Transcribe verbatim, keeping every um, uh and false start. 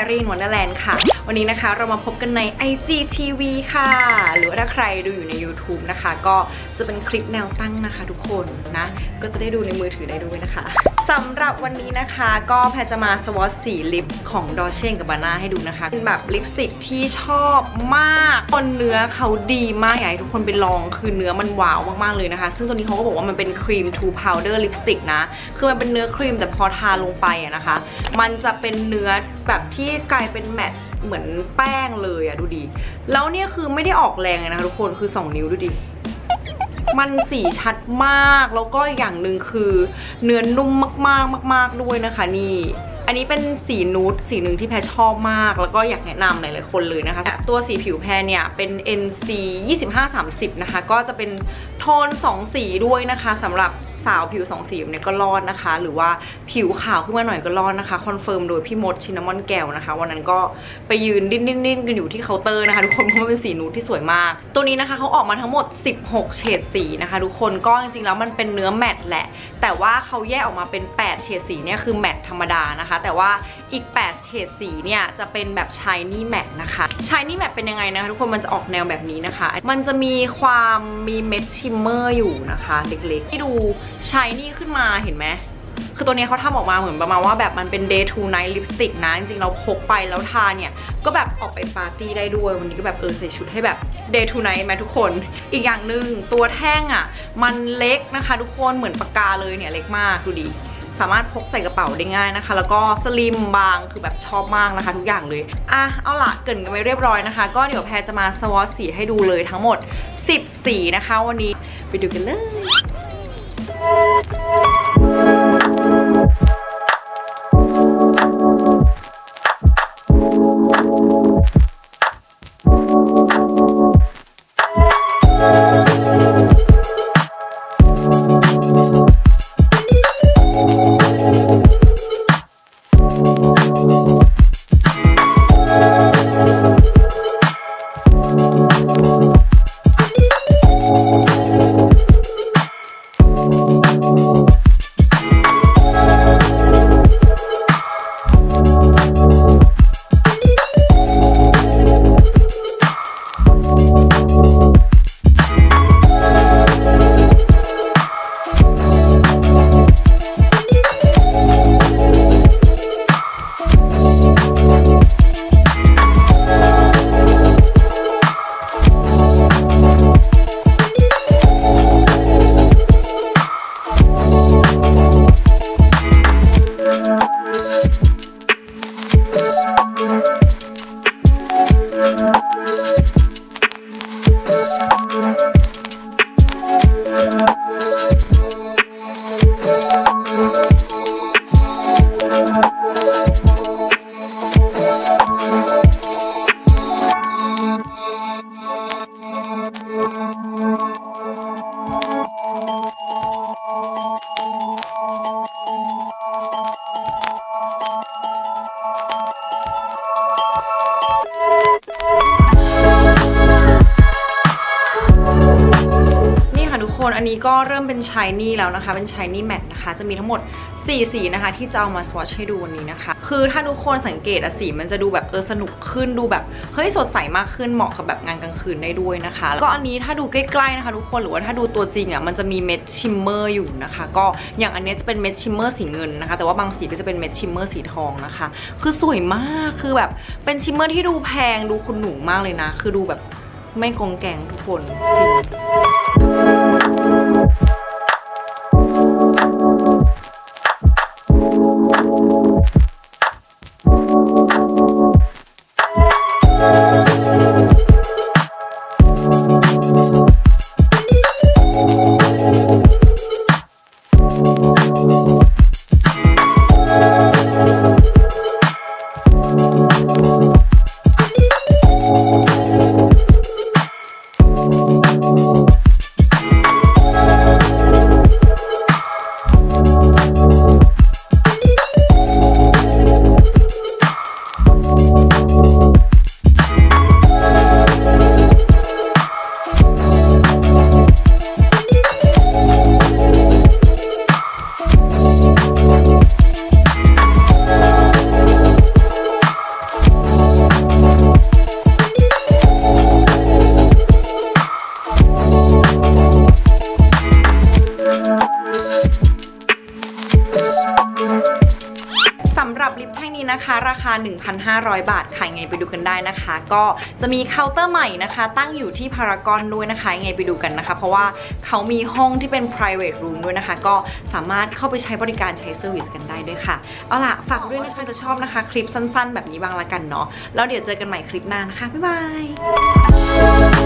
รี่นวันเดอร์แลนด์ค่ะวันนี้นะคะเรามาพบกันใน ไอ จี ที วี ค่ะหรือว่าถ้าใครดูอยู่ใน ยูทูบ นะคะก็จะเป็นคลิปแนวตั้งนะคะทุกคนนะก็จะได้ดูในมือถือได้ด้วยนะคะสำหรับวันนี้นะคะก็แพรจะมาสวอตสีลิปของดอเช่กับบาน่าให้ดูนะคะเป็นแบบลิปสติกที่ชอบมากคนเนื้อเขาดีมากอยากให้ทุกคนไปลองคือเนื้อมันว้าวมากๆเลยนะคะซึ่งตัวนี้เขาก็บอกว่ามันเป็นครีมทูพาวเดอร์ลิปสติกนะคือมันเป็นเนื้อครีมแต่พอทาลงไปอะนะคะมันจะเป็นเนื้อแบบที่กลายเป็นแมตต์เหมือนแป้งเลยอะดูดิแล้วเนี่ยคือไม่ได้ออกแรงเลยนะคะทุกคนคือสองนิ้วดูดิมันสีชัดมากแล้วก็อย่างหนึ่งคือเนื้อนุ่มมากๆมากๆด้วยนะคะนี่อันนี้เป็นสีนูดสีหนึ่งที่แพรชอบมากแล้วก็อยากแนะนำหลายๆคนเลยนะคะตัวสีผิวแพรเนี่ยเป็น เอ็น ซี ยี่สิบห้า สามสิบ นะคะก็จะเป็นโทนสองสีด้วยนะคะสำหรับสาวผิวสองสีเนี่ยก็รอดนะคะหรือว่าผิวขาวขึ้นมาหน่อยก็รอดนะคะคอนเฟิร์มโดยพี่มดชินามอนแก้วนะคะวันนั้นก็ไปยืนดิ้นดิ้นกันอยู่ที่เคาน์เตอร์นะคะทุกคนเพราะว่าเป็นสีนูดที่สวยมากตัวนี้นะคะเขาออกมาทั้งหมดสิบหกเฉดสีนะคะทุกคนก็จริงๆแล้วมันเป็นเนื้อแมตต์แหละแต่ว่าเขาแยกออกมาเป็นแปดเฉดสีเนี่ยคือแมตต์ธรรมดานะคะแต่ว่าอีกแปดเฉดสีเนี่ยจะเป็นแบบชายนี่แมตต์นะคะชายนี่แมตต์เป็นยังไงนะคะทุกคนมันจะออกแนวแบบนี้นะคะมันจะมีความมีเม็ดชิมเมอร์อยู่นะคะเล็กๆที่ดูชายนี่ขึ้นมาเห็นไหมคือตัวนี้เขาทำออกมาเหมือนประมาณว่าแบบมันเป็น day to night lipstick นะจริงๆเราพกไปแล้วทาเนี่ยก็แบบออกไปปาร์ตี้ได้ด้วยวันนี้ก็แบบเออใส่ชุดให้แบบ day to night ไหมทุกคนอีกอย่างหนึ่งตัวแท่งอ่ะมันเล็กนะคะทุกคนเหมือนปากกาเลยเนี่ยเล็กมากดูดิสามารถพกใส่กระเป๋าได้ง่ายนะคะแล้วก็สลิมบางคือแบบชอบมากนะคะทุกอย่างเลยอ่ะเอาล่ะเกริ่นกันไปเรียบร้อยนะคะก็เดี๋ยวแพรจะมาสวอตสีให้ดูเลยทั้งหมดสิบสีนะคะวันนี้ไปดูกันเลยอันนี้ก็เริ่มเป็นชายนี่แล้วนะคะเป็นชายนี่แมตต์นะคะจะมีทั้งหมดสี่สีนะคะที่จะเอามาสวอตช์ให้ดูวันนี้นะคะคือถ้าทุกคนสังเกตอะสีมันจะดูแบบเออสนุกขึ้นดูแบบเฮ้ยสดใสมากขึ้นเหมาะกับแบบงานกลางคืนได้ด้วยนะคะก็อันนี้ถ้าดูใกล้ๆนะคะทุกคนหรือว่าถ้าดูตัวจริงอะมันจะมีเม็ดชิมเมอร์อยู่นะคะก็อย่างอันนี้จะเป็นเม็ดชิมเมอร์สีเงินนะคะแต่ว่าบางสีก็จะเป็นเม็ดชิมเมอร์สีทองนะคะคือสวยมากคือแบบเป็นชิมเมอร์ที่ดูแพงดูคุณหนูมากเลยนะคือดูแบบไม่กองแกงทุกคนจริงนี้นะคะราคา หนึ่งพันห้าร้อย บาทค่ะไงไปดูกันได้นะคะก็จะมีเคาน์เตอร์ใหม่นะคะตั้งอยู่ที่พารากอนด้วยนะคะไงไปดูกันนะคะเพราะว่าเขามีห้องที่เป็น private room ด้วยนะคะก็สามารถเข้าไปใช้บริการใช้เซอร์วิสกันได้ด้วยค่ะเอาล่ะฝากด้วยนะคะจะชอบนะคะคลิปสั้นๆแบบนี้บ้างละกันเนาะแล้วเดี๋ยวเจอกันใหม่คลิปหน้านะคะบ๊ายบาย